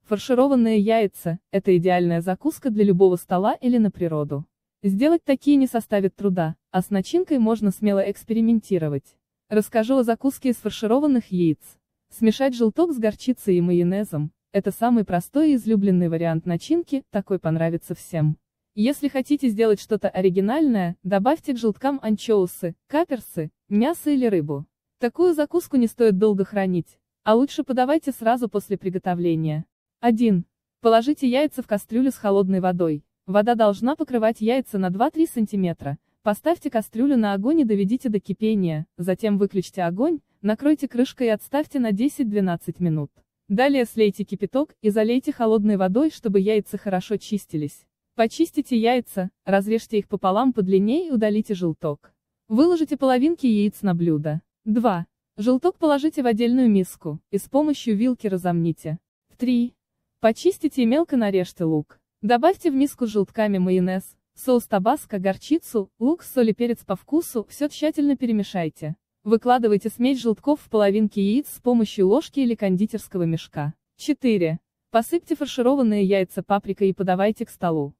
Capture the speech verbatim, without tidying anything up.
Фаршированные яйца – это идеальная закуска для любого стола или на природу. Сделать такие не составит труда, а с начинкой можно смело экспериментировать. Расскажу о закуске из фаршированных яиц. Смешать желток с горчицей и майонезом – это самый простой и излюбленный вариант начинки, такой понравится всем. Если хотите сделать что-то оригинальное, добавьте к желткам анчоусы, каперсы, мясо или рыбу. Такую закуску не стоит долго хранить, а лучше подавайте сразу после приготовления. один. Положите яйца в кастрюлю с холодной водой. Вода должна покрывать яйца на два-три сантиметра. Поставьте кастрюлю на огонь и доведите до кипения, затем выключите огонь, накройте крышкой и отставьте на десять-двенадцать минут. Далее слейте кипяток и залейте холодной водой, чтобы яйца хорошо чистились. Почистите яйца, разрежьте их пополам по длине и удалите желток. Выложите половинки яиц на блюдо. два. Желток положите в отдельную миску и с помощью вилки разомните. три. Почистите и мелко нарежьте лук. Добавьте в миску с желтками майонез, соус табаско, горчицу, лук, соль и перец по вкусу, все тщательно перемешайте. Выкладывайте смесь желтков в половинки яиц с помощью ложки или кондитерского мешка. четыре. Посыпьте фаршированные яйца паприкой и подавайте к столу.